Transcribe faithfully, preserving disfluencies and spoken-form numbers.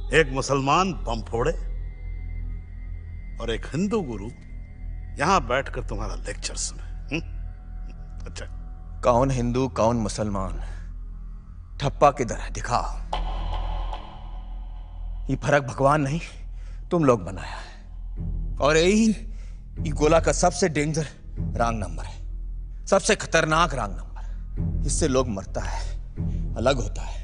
एक मुसलमान बम फोड़े और एक हिंदू गुरु यहां बैठकर तुम्हारा लेक्चर सुने। अच्छा, कौन हिंदू कौन मुसलमान, ठप्पा किधर है दिखाओ। ये फर्क भगवान नहीं तुम लोग बनाया है। और यही ये गोला का सबसे डेंजर रॉन्ग नंबर है, सबसे खतरनाक रॉन्ग नंबर। इससे लोग मरता है, अलग होता है।